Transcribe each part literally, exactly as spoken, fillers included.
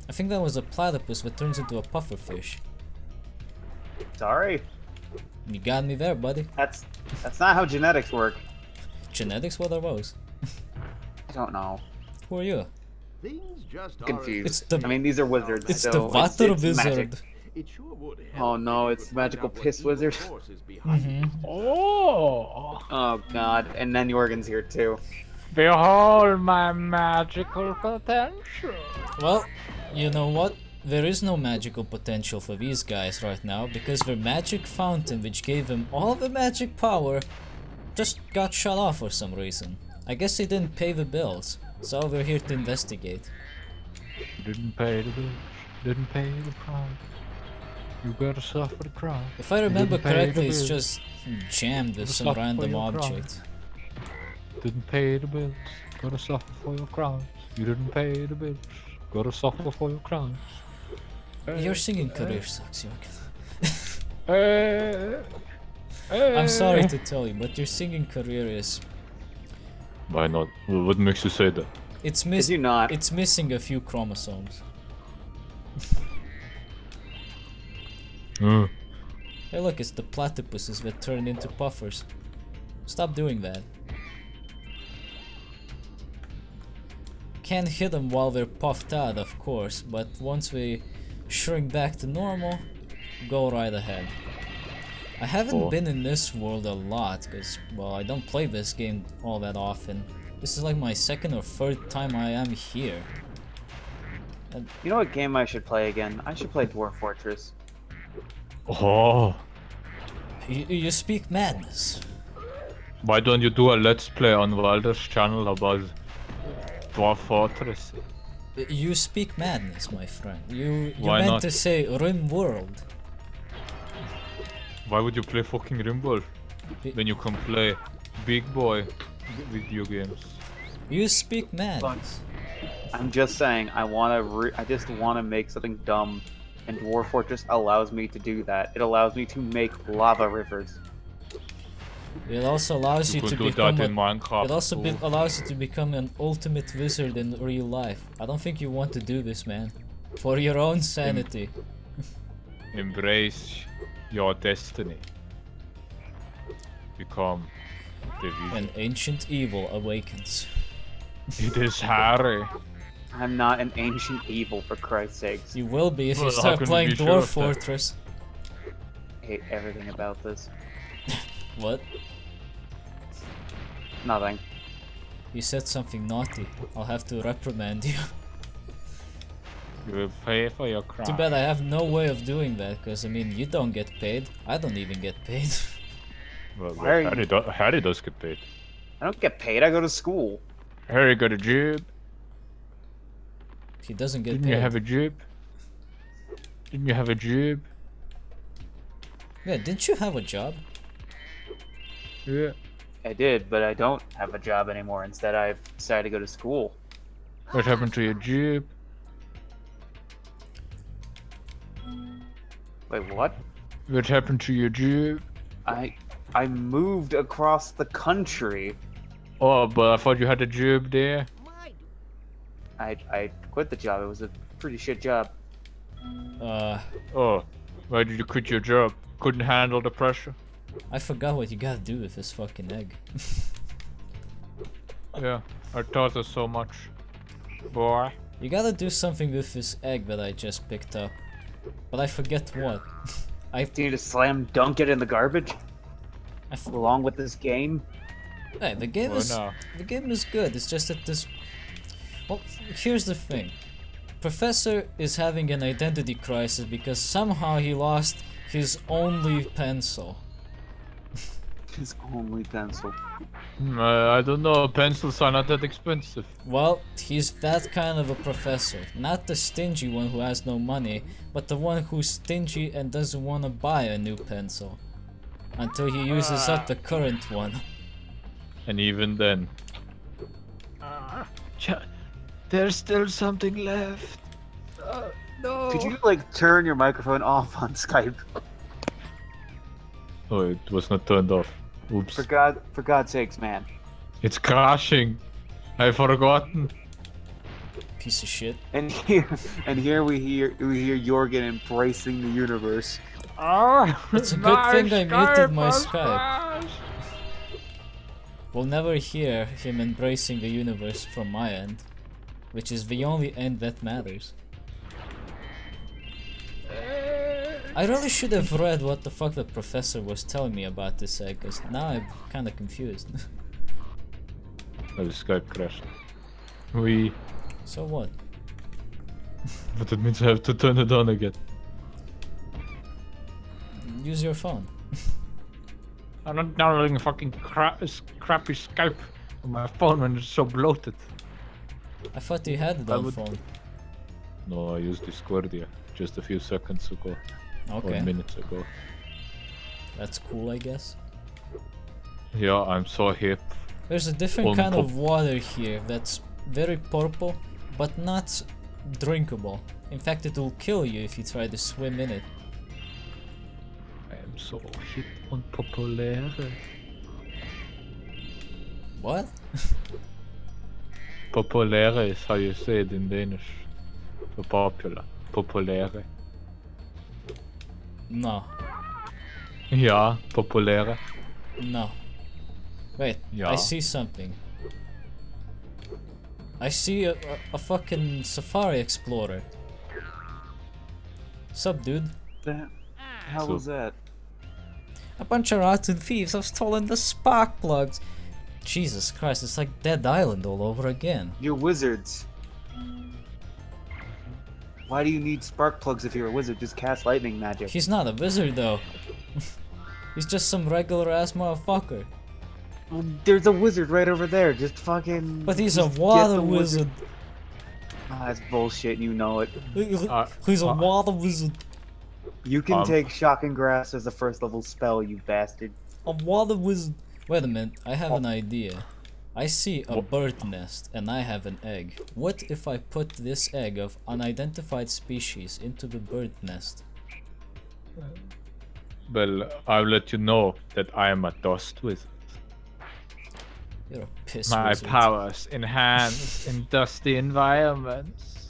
I think that was a platypus that turns into a pufferfish. Sorry. You got me there, buddy. That's that's not how genetics work. Genetics? What are those? I don't know. Who are you? Things just Confused. It's the- I mean, these are wizards. It's so the it's, water it's wizard. magic. It sure would help Oh no, if it's you the could magical find out piss what evil wizard. force is behind it. Mm-hmm. Oh, Oh god, and then Jorgen's here too. behold my magical potential. Well, you know what? There is no magical potential for these guys right now because their magic fountain, which gave them all the magic power, just got shut off for some reason. I guess they didn't pay the bills, so we're here to investigate. Didn't pay the bills, didn't pay the price. You gotta suffer the crime. If I remember Didn't pay the correctly, it's bills. just jammed with Gotta some suffer for random your crime. object. Didn't pay the bills, gotta suffer for your crimes. You didn't pay the bills, gotta suffer for your crimes. Your singing career sucks, Jorgen. Hey, hey. I'm sorry to tell you, but your singing career is... Why not? What makes you say that? It's Did miss you not? It's missing a few chromosomes. Mm. Hey look, it's the platypuses that turn into puffers. Stop doing that. Can't hit them while they're puffed out, of course, but once we shrink back to normal, go right ahead. I haven't Oh. been in this world a lot, because, well, I don't play this game all that often. This is like my second or third time I am here. And You know what game I should play again? I should play Dwarf Fortress. Oh, you, you speak madness. why don't you do a let's play on Walder's channel about Dwarf Fortress? You speak madness, my friend. You, you Why meant not? to say Rim World. Why would you play fucking Rimworld Be- when you can play big boy video games? You speak madness. I'm just saying, I wanna re I just wanna make something dumb, and Dwarf Fortress allows me to do that. It allows me to make lava rivers. It also allows you, You to could do become that a, in Minecraft. It also be, too. allows you to become an ultimate wizard in real life. I don't think you want to do this, man. For your own sanity. Embrace your destiny. Become the An wizard. ancient evil awakens. It is Harry. I'm not an ancient evil, for Christ's sakes. You will be if you Well, how start can you playing be sure Dwarf of that? Fortress. I hate everything about this. What? Nothing. You said something naughty. I'll have to reprimand you. You will pay for your crime. Too bad I have no way of doing that, because I mean, you don't get paid. I don't even get paid. Well, Why are well, Harry, you- do Harry does get paid. I don't get paid, I go to school. Harry got a job. He doesn't get Didn't paid. you have a job? Didn't you have a job? Yeah, didn't you have a job? Yeah. I did, but I don't have a job anymore. Instead, I've decided to go to school. What happened to your job? Wait, what? What happened to your job? I I moved across the country. Oh, but I thought you had a job there. I I quit the job. It was a pretty shit job. Uh, Oh, why did you quit your job? Couldn't handle the pressure? I forgot what you gotta do with this fucking egg. Yeah, I taught us so much. Boy. You gotta do something with this egg that I just picked up. But I forget what. I, Do you need to slam dunk it in the garbage I f- along with this game? Hey, the game Well, is no. the game is good. It's just that this. Well, here's the thing. Professor is having an identity crisis because somehow he lost his only pencil. His only pencil. Hmm, uh, I don't know, pencils are not that expensive. Well, he's that kind of a professor. Not the stingy one who has no money, but the one who's stingy and doesn't want to buy a new pencil. Until he uses up the current one. And even then. There's still something left. Uh, no. Could you like turn your microphone off on Skype? Oh, it was not turned off. Oops. For God, for God's sakes, man. It's crashing. I've forgotten. Piece of shit. And here, and here we hear we hear Jorgen embracing the universe. Ah, It's a good thing I muted my Skype. We'll never hear him embracing the universe from my end, which is the only end that matters. I really should have read what the fuck the professor was telling me about this egg, cause now I'm kinda confused. Oh, the Skype crashed. We. So what? But it means I have to turn it on again. Use your phone. I'm not downloading a fucking cra crappy Skype on my phone when it's so bloated. I thought you had it I on would- phone. No, I used Discordia just a few seconds ago. Okay, Or minutes ago. that's cool, I guess. Yeah, I'm so hip. There's a different On kind pop- of water here that's very purple, but not drinkable. In fact, it will kill you if you try to swim in it. I am so hip on populaire. What? Populaire is how you say it in Danish. For popular. Populaire. No. Ja, populaire. No. Wait, Yeah. I see something. I see a, a, a fucking Safari Explorer. Sup, dude? The hell So- was that? A bunch of rotten thieves have stolen the spark plugs. Jesus Christ, it's like Dead Island all over again. You're wizards. Why do you need spark plugs if you're a wizard? Just cast lightning magic. He's not a wizard though. He's just some regular ass motherfucker. Well, there's a wizard right over there. Just fucking. But he's a just get water the wizard. Ah, that's bullshit. You know it. Uh, He's a uh, water wizard. You can Um, take shocking grass as a first level spell, you bastard. A water wizard. Wait a minute, I have an idea. I see a What? bird nest and I have an egg. What if I put this egg of unidentified species into the bird nest? Well, I'll let you know that I am a dust wizard. You're a piss My wizard. powers enhance in dusty environments.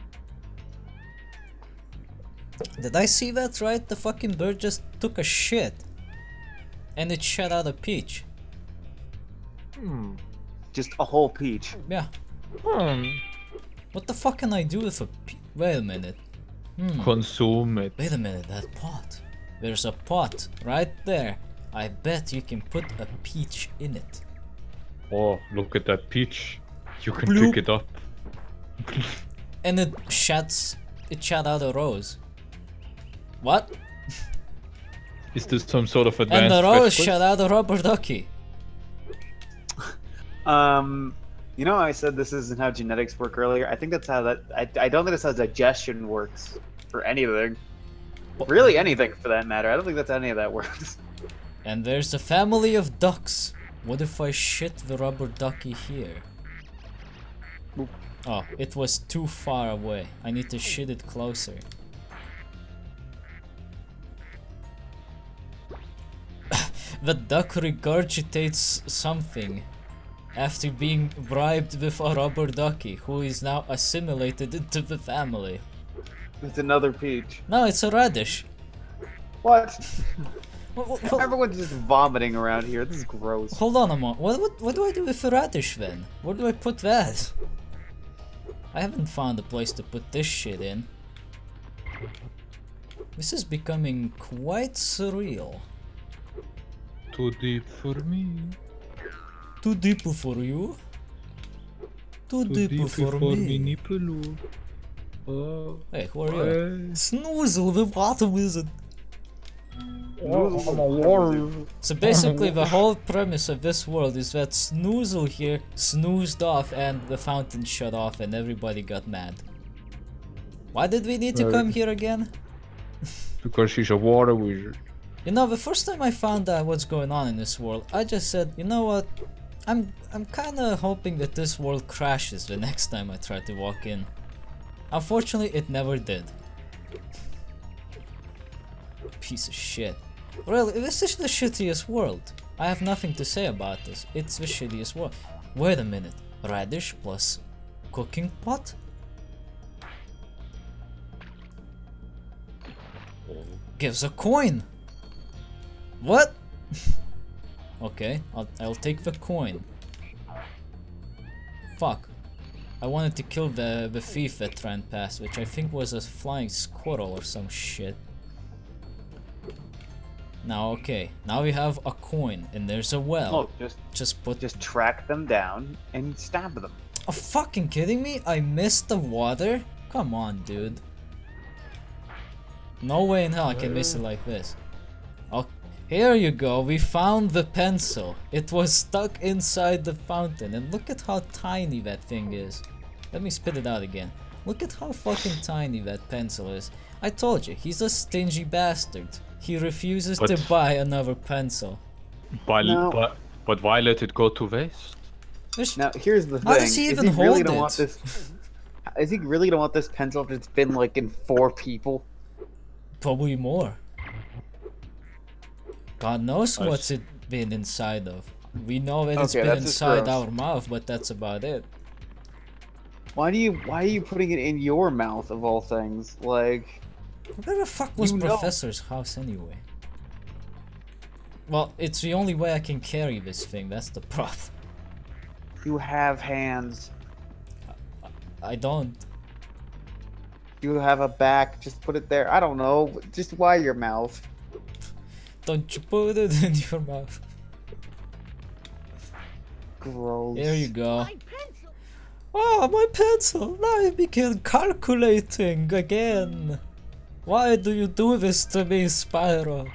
Did I see that right? The fucking bird just took a shit. And it shot out a peach. Hmm. Just a whole peach. Yeah. Hmm. What the fuck can I do with a peach? Wait a minute. Hmm. Consume it. Wait a minute, that pot. There's a pot right there. I bet you can put a peach in it. Oh, look at that peach. You can Bloop. pick it up. And it shoots, it shot out a rose. What? Is this some sort of advanced And the rose fetch shot out a rubber ducky. Um, you know, I said this isn't how genetics work earlier. I think that's how that. I, I don't think that's how digestion works for anything. Really, anything for that matter. I don't think that's how any of that works. And there's a family of ducks. What if I shit the rubber ducky here? Boop. Oh, it was too far away. I need to shit it closer. The duck regurgitates something after being bribed with a rubber ducky, who is now assimilated into the family. It's another peach. No, it's a radish. What? What- what- what- Everyone's just vomiting around here. This is gross. Hold on a moment. What, what, what do I do with the radish then? Where do I put that? I haven't found a place to put this shit in. This is becoming quite surreal. Too deep for me. Too deep for you? Too, Too deep, for, me. me. nipple. Oh. Hey, who are you? Hey. Snoozle, the water wizard. Oh, I'm a warrior. So basically the whole premise of this world is that Snoozle here snoozed off and the fountain shut off and everybody got mad. Why did we need to Right. come here again? Because she's a water wizard. You know, the first time I found out what's going on in this world, I just said, you know what? I'm I'm kinda hoping that this world crashes the next time I try to walk in. Unfortunately, it never did. Piece of shit. Really, this is the shittiest world. I have nothing to say about this. It's the shittiest world. Wait a minute. Radish plus cooking pot? gives a coin. What? Okay, I'll, I'll take the coin. Fuck. I wanted to kill the, the thief that ran past, which I think was a flying squirrel or some shit. Now, okay, now we have a coin, and there's a well. Oh, just, just put... just track them down and stab them. Oh, fucking kidding me? I missed the water? Come on, dude. No way in hell I can miss it like this. Oh, here you go, we found the pencil. It was stuck inside the fountain, and look at how tiny that thing is. Let me spit it out again. Look at how fucking tiny that pencil is. I told you, he's a stingy bastard. He refuses But- to buy another pencil. But, No. but, but why let it go to waste? There's... Now, here's the How thing. does he is even he really hold don't it? want this? Is he really gonna want this pencil if it's been like in four people? Probably more. God knows I what's s- it been inside of. We know that it's Okay, been that's just inside gross. our mouth, but that's about it. Why do you? Why are you putting it in your mouth of all things? Like, Where the fuck was You know- Professor's house anyway? Well, it's the only way I can carry this thing, that's the problem. you have hands. I don't. You have a back. Just put it there. I don't know. Just why your mouth? Don't you put it in your mouth. Gross. There you go. My pencil. Oh, my pencil! Now I begin calculating again. Why do you do this to me, Spyro?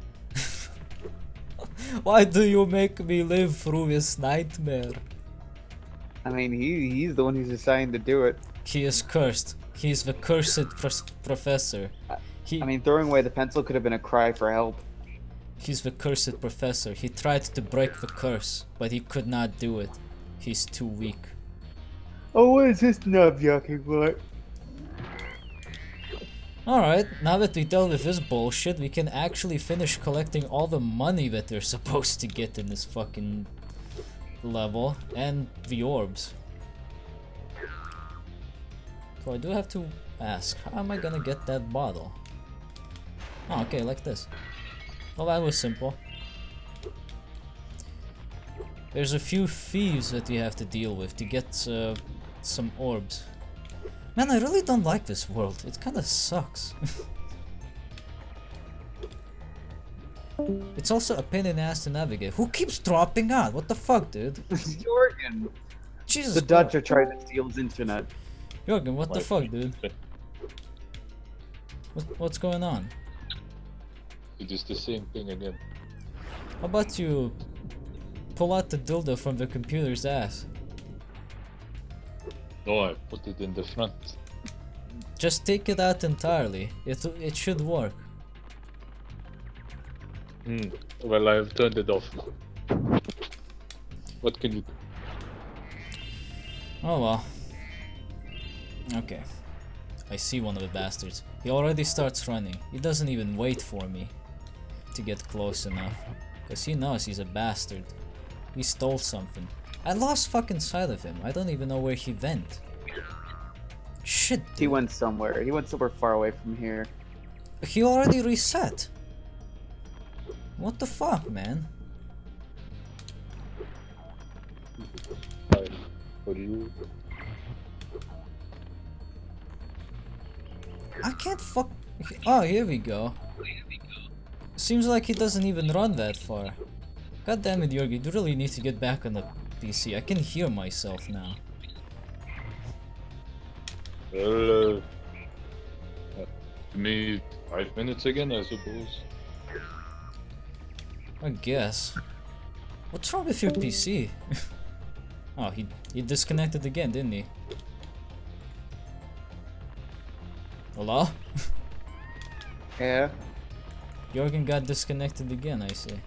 Why do you make me live through this nightmare? I mean, he he's the one who's deciding to do it. He is cursed. He is the cursed pros- professor. He, I mean, throwing away the pencil could have been a cry for help. he's the cursed professor. He tried to break the curse, but he could not do it. He's too weak. Oh, what is this nub yucking what? Alright, now that we dealt with this bullshit, we can actually finish collecting all the money that they're supposed to get in this fucking level, and the orbs. So I do have to ask, how am I gonna get that bottle? Oh, okay, like this. Well, that was simple. There's a few thieves that you have to deal with to get uh, some orbs. Man, I really don't like this world. It kinda sucks. It's also a pain in the ass to navigate. Who keeps dropping out? What the fuck, dude? Jorgen. Jesus The Dutch are Christ. trying to steal his internet. Jorgen, what the Like, fuck, dude? What, what's going on? It is the same thing again. How about you pull out the dildo from the computer's ass? No, I put it in the front. Just take it out entirely. It it should work. Hmm. Well, I've turned it off. What can you do? Oh well. Okay. I see one of the bastards. He already starts running. He doesn't even wait for me to get close enough. Because he knows he's a bastard. He stole something. I lost fucking sight of him. I don't even know where he went. Shit, dude. He went somewhere. He went somewhere far away from here. He already reset. What the fuck, man? Hi. For you. I can't fuck. Oh, here we go. Seems like he doesn't even run that far. God damn it, Yorgi, you really need to get back on the P C. I can hear myself now. Well, uh, uh, give me five minutes again, I suppose. I guess. What's wrong with your P C? Oh, he he disconnected again, didn't he? Hello? Yeah. Jorgen got disconnected again, I see.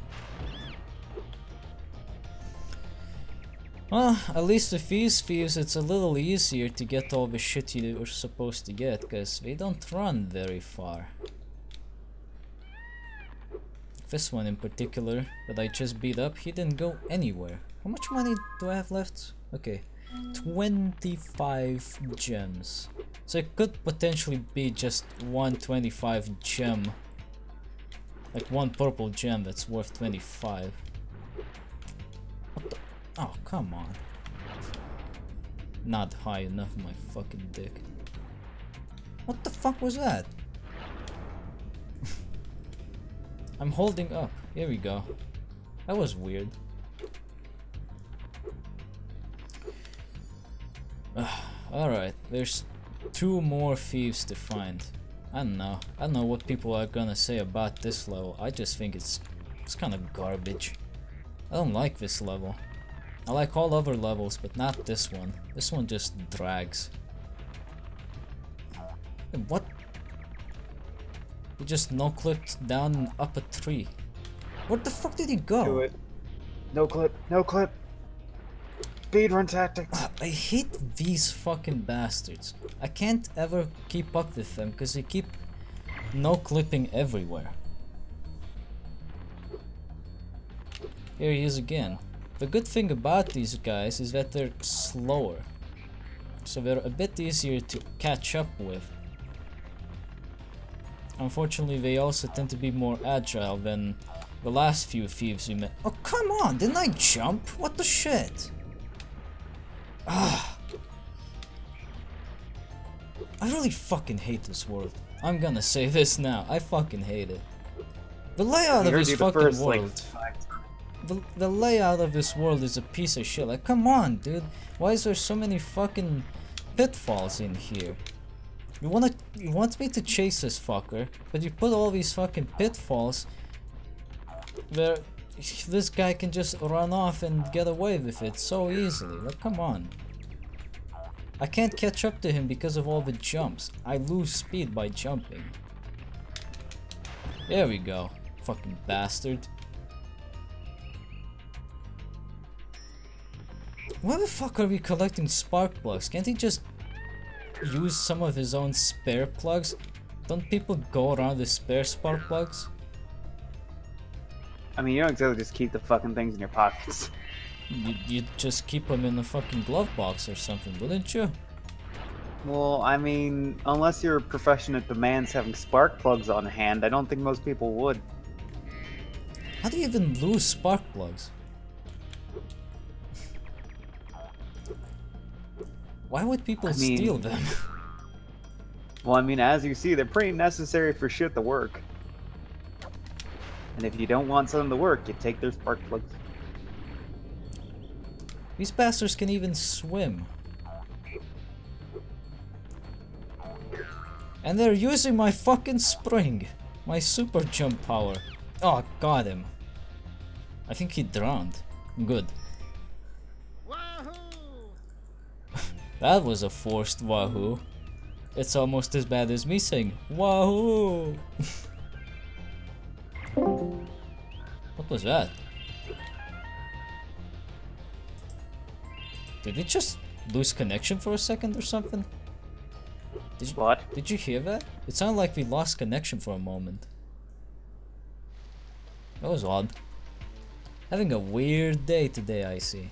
Well, at least with these thieves it's a little easier to get all the shit you were supposed to get, because they don't run very far. This one in particular, that I just beat up, he didn't go anywhere. How much money do I have left? Okay, twenty-five gems. So it could potentially be just one twenty-five gem Like one purple gem that's worth twenty-five. What the? Oh, come on. Not high enough, my fucking dick. What the fuck was that? I'm holding up. Here we go. That was weird. Alright, there's two more thieves to find. I don't know. I don't know what people are gonna say about this level. I just think it's it's kind of garbage. I don't like this level. I like all other levels, but not this one. This one just drags. What? He just no-clipped down and up a tree. Where the fuck did he go? Do it. No clip. No clip. Speedrun tactics. Ah, I hate these fucking bastards. I can't ever keep up with them because they keep no-clipping everywhere. Here he is again. The good thing about these guys is that they're slower, so they're a bit easier to catch up with. Unfortunately, they also tend to be more agile than the last few thieves we met. Oh, come on! Didn't I jump? What the shit? Ah. I really fucking hate this world. I'm gonna say this now. I fucking hate it. The layout of this fucking first, world. Like, The, the layout of this world is a piece of shit. Like, come on, dude. Why is there so many fucking pitfalls in here? You wanna, you want me to chase this fucker, but you put all these fucking pitfalls where this guy can just run off and get away with it so easily. Like, come on. I can't catch up to him because of all the jumps. I lose speed by jumping. There we go. Fucking bastard. Why the fuck are we collecting spark plugs? Can't he just use some of his own spare plugs? Don't people go around with spare spark plugs? I mean, you don't exactly just keep the fucking things in your pockets. You, you'd just keep them in a fucking glove box or something, wouldn't you? Well, I mean, unless your profession demands having spark plugs on hand, I don't think most people would. How do you even lose spark plugs? Why would people I mean, steal them? Well, I mean, as you see, they're pretty necessary for shit to work. And if you don't want something to work, you take their spark plugs. These bastards can even swim. And they're using my fucking spring. My super jump power. Oh, got him. I think he drowned. Good. That was a forced wahoo. It's almost as bad as me saying wahoo. What was that? Did it just lose connection for a second or something? Did you, What? Did you hear that? It sounded like we lost connection for a moment. That was odd. Having a weird day today, I see.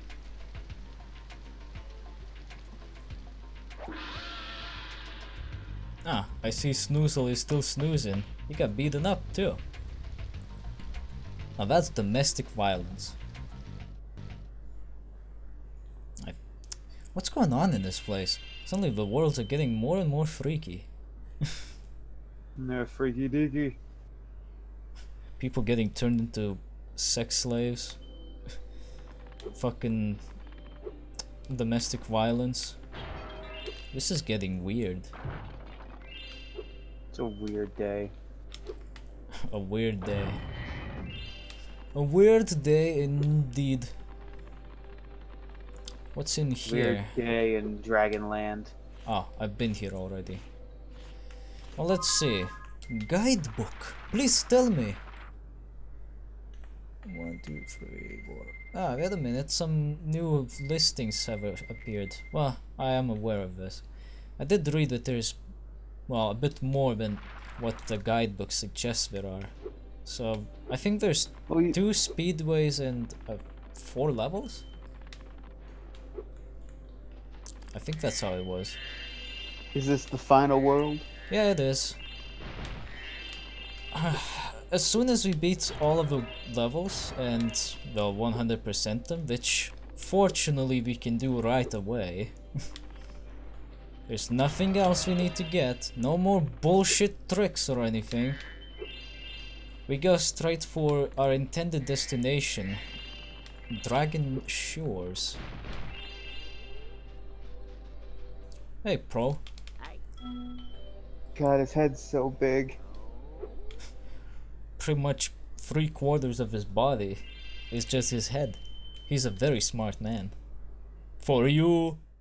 Ah, I see Snoozle is still snoozing. He got beaten up too. Now that's domestic violence. I... What's going on in this place? Suddenly the worlds are getting more and more freaky. No freaky deaky. People getting turned into sex slaves. Fucking domestic violence. This is getting weird. It's a weird day. A weird day. A weird day indeed. What's in here? Weird day in Dragonland. Oh, I've been here already. Well, let's see. Guidebook. Please tell me. One, two, three, four. Ah, wait a minute. Some new listings have uh, appeared. Well, I am aware of this. I did read that there's, well, a bit more than what the guidebook suggests there are. So, I think there's Well, you- two speedways and uh, four levels? I think that's how it was. Is this the final world? Yeah, it is. as soon as we beat all of the levels and the one hundred percent them, which fortunately we can do right away. There's nothing else we need to get. No more bullshit tricks or anything. We go straight for our intended destination. Dragon Shores. Hey, Pro. God, his head's so big. Pretty much three quarters of his body is just his head. He's a very smart man. For you.